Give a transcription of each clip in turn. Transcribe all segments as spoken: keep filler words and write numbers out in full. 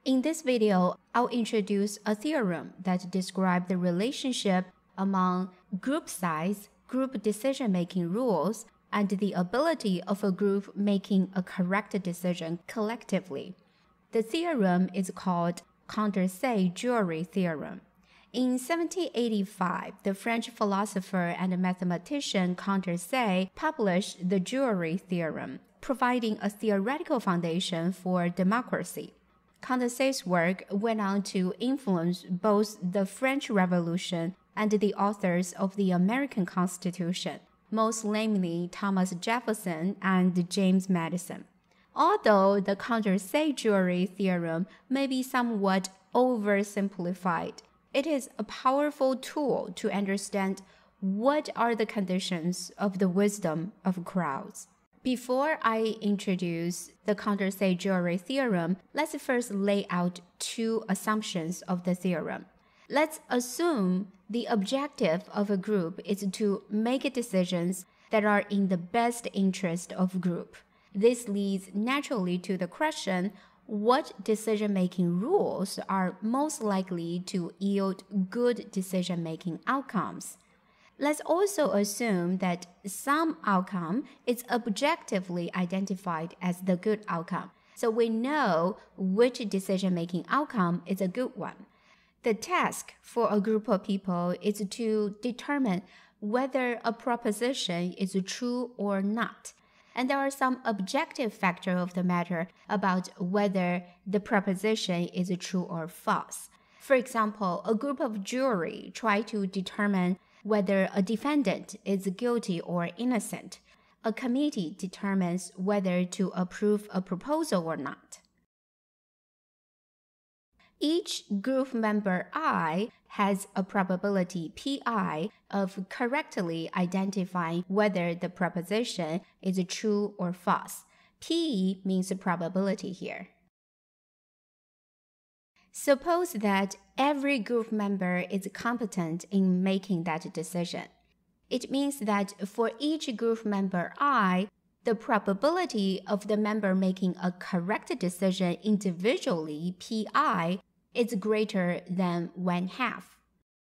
In this video, I'll introduce a theorem that describes the relationship among group size, group decision-making rules, and the ability of a group making a correct decision collectively. The theorem is called Condorcet Jury Theorem. In seventeen eighty-five, the French philosopher and mathematician Condorcet published the Jury Theorem, providing a theoretical foundation for democracy. Condorcet's work went on to influence both the French Revolution and the authors of the American Constitution, most namely Thomas Jefferson and James Madison. Although the Condorcet Jury Theorem may be somewhat oversimplified, it is a powerful tool to understand what are the conditions of the wisdom of crowds. Before I introduce the Condorcet Jury Theorem, let's first lay out two assumptions of the theorem. Let's assume the objective of a group is to make decisions that are in the best interest of group. This leads naturally to the question, what decision-making rules are most likely to yield good decision-making outcomes? Let's also assume that some outcome is objectively identified as the good outcome, so we know which decision-making outcome is a good one. The task for a group of people is to determine whether a proposition is true or not. And there are some objective factors of the matter about whether the proposition is true or false. For example, a group of jury try to determine whether a defendant is guilty or innocent. A committee determines whether to approve a proposal or not. Each group member I has a probability Pi of correctly identifying whether the proposition is true or false. P means probability here. Suppose that every group member is competent in making that decision. It means that for each group member I, the probability of the member making a correct decision individually, Pi, is greater than one half.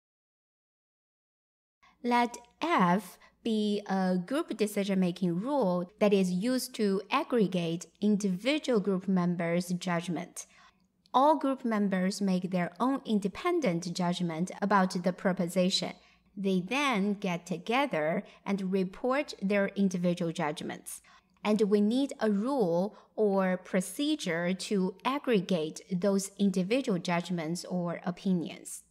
Let F be a group decision-making rule that is used to aggregate individual group members' judgment. All group members make their own independent judgment about the proposition. They then get together and report their individual judgments. And we need a rule or procedure to aggregate those individual judgments or opinions.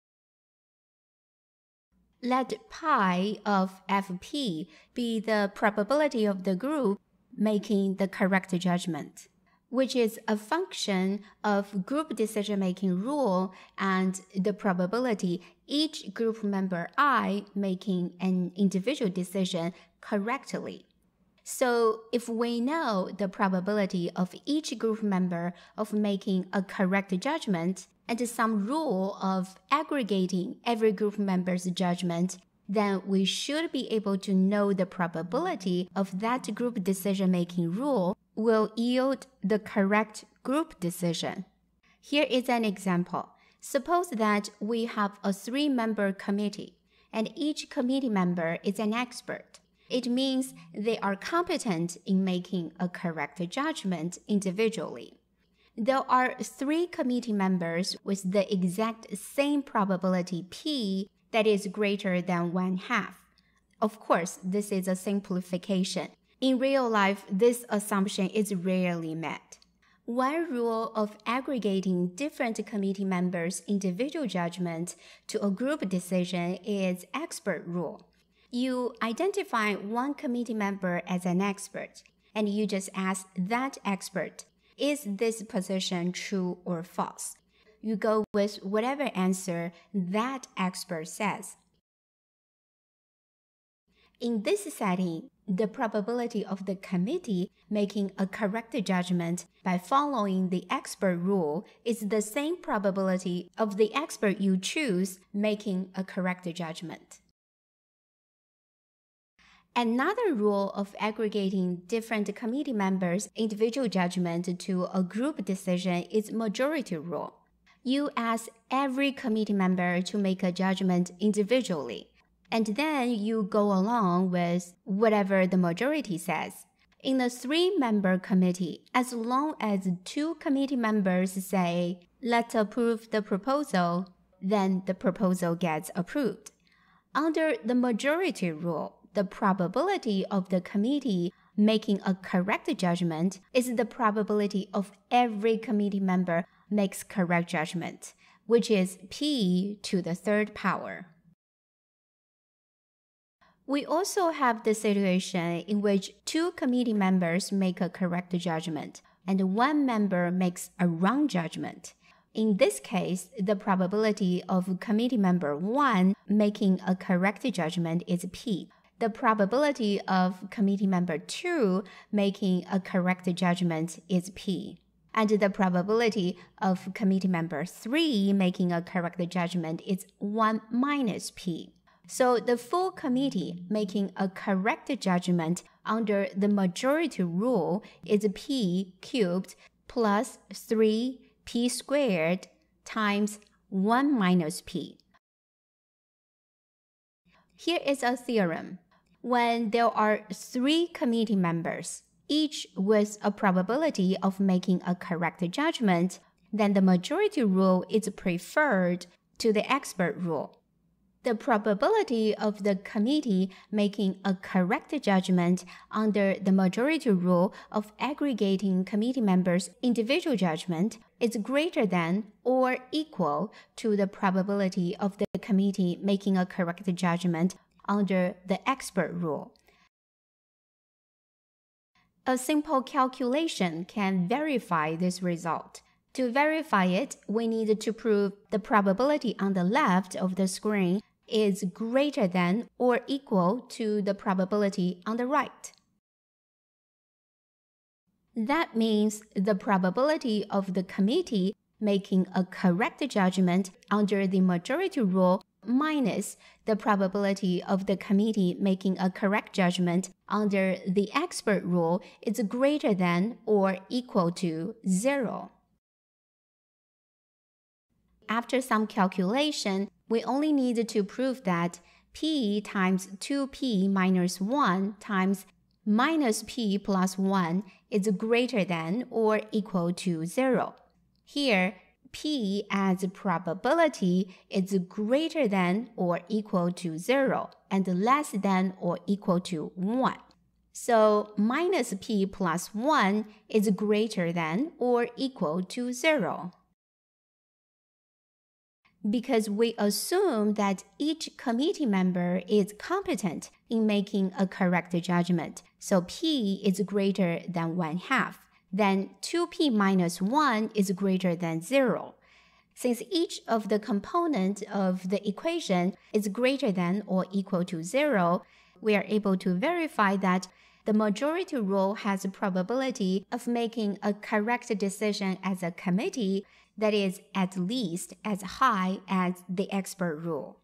Let pi of F P be the probability of the group making the correct judgment, which is a function of group decision-making rule and the probability each group member I making an individual decision correctly. So if we know the probability of each group member of making a correct judgment and some rule of aggregating every group member's judgment, then we should be able to know the probability of that group decision-making rule will yield the correct group decision. Here is an example. Suppose that we have a three-member committee, and each committee member is an expert. It means they are competent in making a correct judgment individually. There are three committee members with the exact same probability P that is greater than one half. Of course, this is a simplification. In real life, this assumption is rarely met. One rule of aggregating different committee members' individual judgment to a group decision is expert rule. You identify one committee member as an expert, and you just ask that expert, is this position true or false? You go with whatever answer that expert says. In this setting, the probability of the committee making a correct judgment by following the expert rule is the same probability of the expert you choose making a correct judgment. Another rule of aggregating different committee members' individual judgment to a group decision is majority rule. You ask every committee member to make a judgment individually, and then you go along with whatever the majority says. In a three-member committee, as long as two committee members say, "Let's approve the proposal," then the proposal gets approved. Under the majority rule, the probability of the committee making a correct judgment is the probability of every committee member makes correct judgment, which is p to the third power. We also have the situation in which two committee members make a correct judgment and one member makes a wrong judgment. In this case, the probability of committee member one making a correct judgment is p. The probability of committee member two making a correct judgment is p. And the probability of committee member three making a correct judgment is one minus p. So the full committee making a correct judgment under the majority rule is p cubed plus three p squared times one minus p. Here is a theorem. When there are three committee members, each with a probability of making a correct judgment, then the majority rule is preferred to the expert rule. The probability of the committee making a correct judgment under the majority rule of aggregating committee members' individual judgment is greater than or equal to the probability of the committee making a correct judgment under the expert rule. A simple calculation can verify this result. To verify it, we need to prove the probability on the left of the screen is greater than or equal to the probability on the right. That means the probability of the committee making a correct judgment under the majority rule minus the probability of the committee making a correct judgment under the expert rule is greater than or equal to zero. After some calculation, we only need to prove that p times two p minus one times minus p plus one is greater than or equal to zero. Here, p as probability is greater than or equal to zero and less than or equal to one. So minus p plus one is greater than or equal to zero. Because we assume that each committee member is competent in making a correct judgment, so p is greater than one half, then two p minus one is greater than zero. Since each of the components of the equation is greater than or equal to zero, we are able to verify that the majority rule has a probability of making a correct decision as a committee that is at least as high as the expert rule.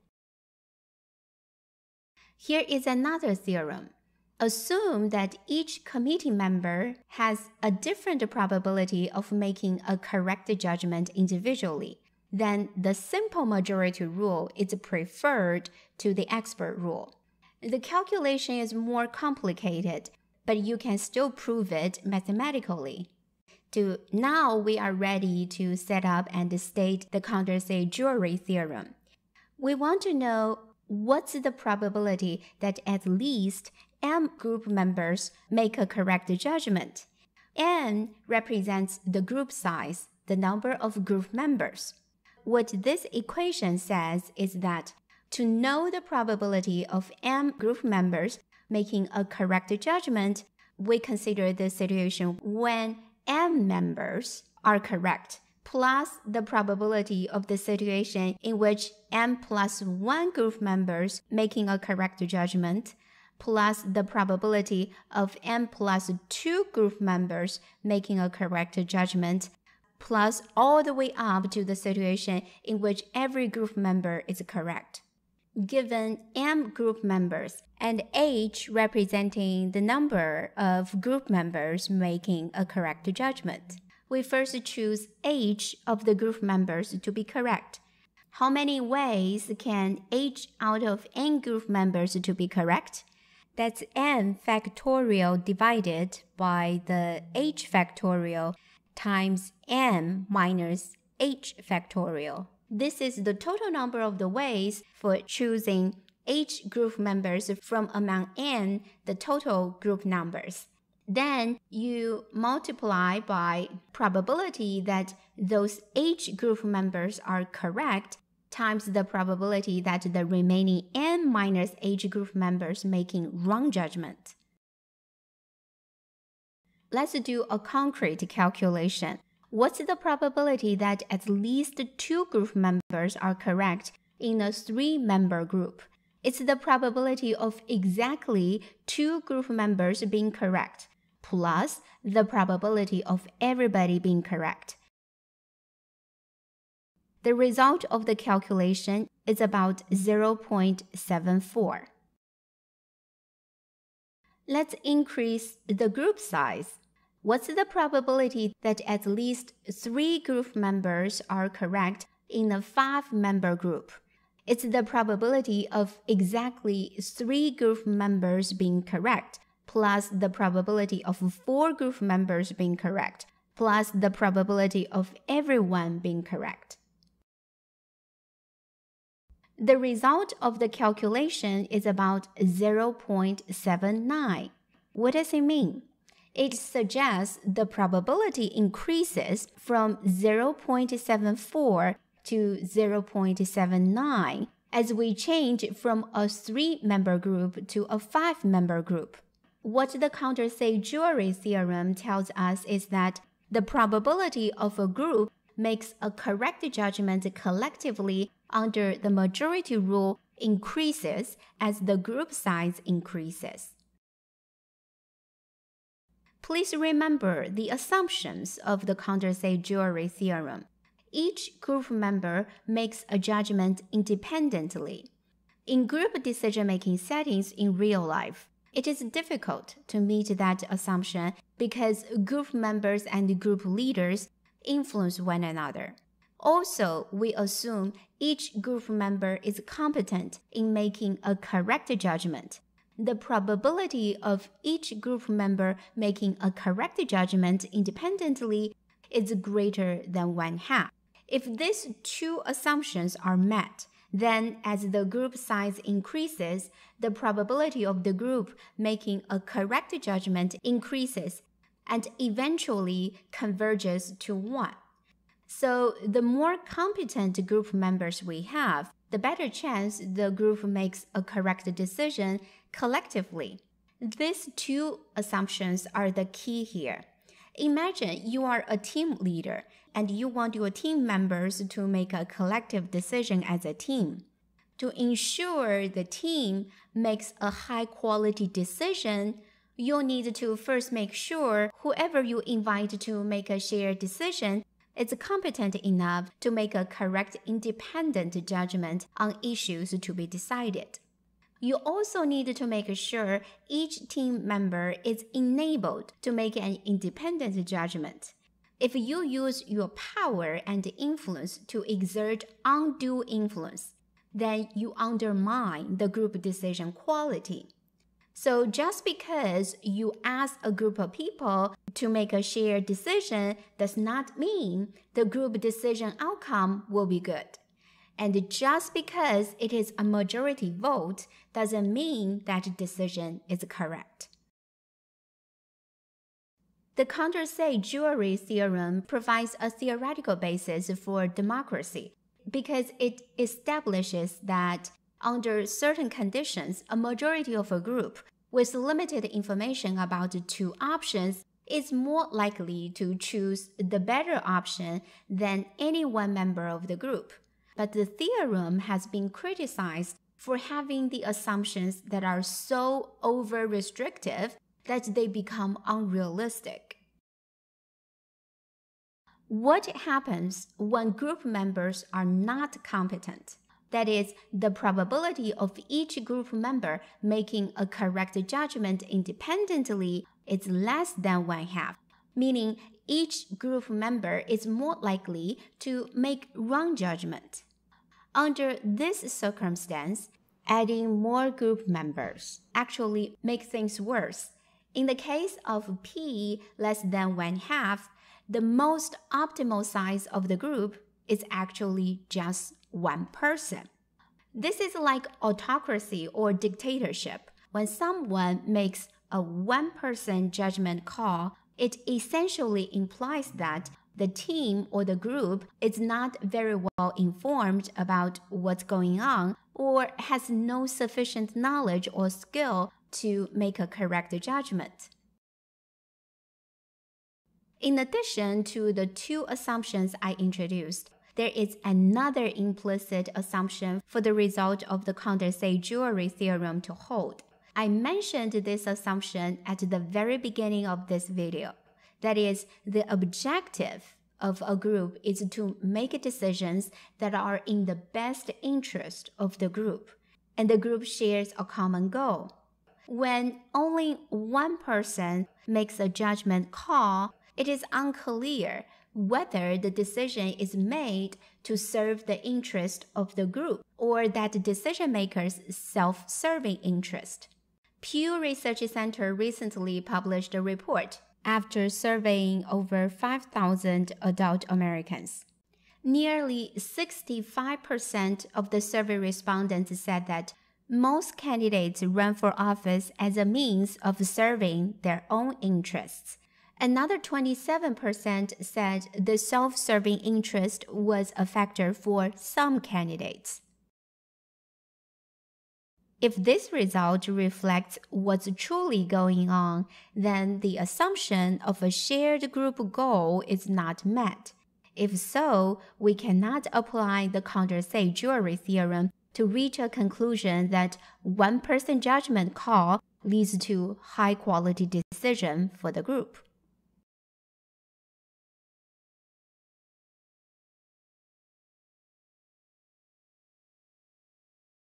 Here is another theorem. Assume that each committee member has a different probability of making a correct judgment individually. Then the simple majority rule is preferred to the expert rule. The calculation is more complicated, but you can still prove it mathematically. To now we are ready to set up and state the Condorcet Jury Theorem. We want to know what's the probability that at least m group members make a correct judgment. N represents the group size, the number of group members. What this equation says is that to know the probability of m group members making a correct judgment, we consider the situation when m members are correct, plus the probability of the situation in which m plus one group members making a correct judgment, plus the probability of m plus two group members making a correct judgment, plus all the way up to the situation in which every group member is correct. given M group members and H representing the number of group members making a correct judgment. We first choose H of the group members to be correct. How many ways can H out of N group members to be correct? That's N factorial divided by the H factorial times N minus H factorial. This is the total number of the ways for choosing H group members from among N, the total group numbers. Then you multiply by probability that those H group members are correct times the probability that the remaining N minus H group members making wrong judgment. Let's do a concrete calculation. What's the probability that at least two group members are correct in a three-member group? It's the probability of exactly two group members being correct, plus the probability of everybody being correct. The result of the calculation is about zero point seven four. Let's increase the group size. What's the probability that at least three group members are correct in a five-member group? It's the probability of exactly three group members being correct, plus the probability of four group members being correct, plus the probability of everyone being correct. The result of the calculation is about zero point seven nine. What does it mean? It suggests the probability increases from zero point seven four to zero point seven nine as we change from a three-member group to a five-member group. What the Condorcet Jury Theorem tells us is that the probability of a group makes a correct judgment collectively under the majority rule increases as the group size increases. Please remember the assumptions of the Condorcet Jury Theorem. Each group member makes a judgment independently. In group decision-making settings in real life, it is difficult to meet that assumption because group members and group leaders influence one another. Also, we assume each group member is competent in making a correct judgment. The probability of each group member making a correct judgment independently is greater than one half. If these two assumptions are met, then as the group size increases, the probability of the group making a correct judgment increases and eventually converges to one. So the more competent group members we have, the better chance the group makes a correct decision collectively. These two assumptions are the key here. Imagine you are a team leader and you want your team members to make a collective decision as a team. To ensure the team makes a high-quality decision, you'll need to first make sure whoever you invite to make a shared decision is competent enough to make a correct independent judgment on issues to be decided. You also need to make sure each team member is enabled to make an independent judgment. If you use your power and influence to exert undue influence, then you undermine the group decision quality. So just because you ask a group of people to make a shared decision does not mean the group decision outcome will be good. And just because it is a majority vote doesn't mean that decision is correct. The Condorcet Jury Theorem provides a theoretical basis for democracy because it establishes that under certain conditions, a majority of a group with limited information about two options is more likely to choose the better option than any one member of the group. But the theorem has been criticized for having the assumptions that are so over-restrictive that they become unrealistic. What happens when group members are not competent? That is, the probability of each group member making a correct judgment independently is less than one half, meaning each group member is more likely to make wrong judgment. Under this circumstance, adding more group members actually makes things worse. In the case of P less than one half, the most optimal size of the group is actually just one person. This is like autocracy or dictatorship. When someone makes a one-person judgment call, it essentially implies that the team or the group is not very well informed about what's going on or has no sufficient knowledge or skill to make a correct judgment. In addition to the two assumptions I introduced, there is another implicit assumption for the result of the Condorcet Jury Theorem to hold. I mentioned this assumption at the very beginning of this video. That is, the objective of a group is to make decisions that are in the best interest of the group, and the group shares a common goal. When only one person makes a judgment call, it is unclear whether the decision is made to serve the interest of the group or that decision maker's self-serving interest. Pew Research Center recently published a report after surveying over five thousand adult Americans. Nearly sixty-five percent of the survey respondents said that most candidates run for office as a means of serving their own interests. Another twenty-seven percent said the self-serving interest was a factor for some candidates. If this result reflects what's truly going on, then the assumption of a shared group goal is not met. If so, we cannot apply the Condorcet Jury Theorem to reach a conclusion that one-person judgment call leads to high-quality decision for the group.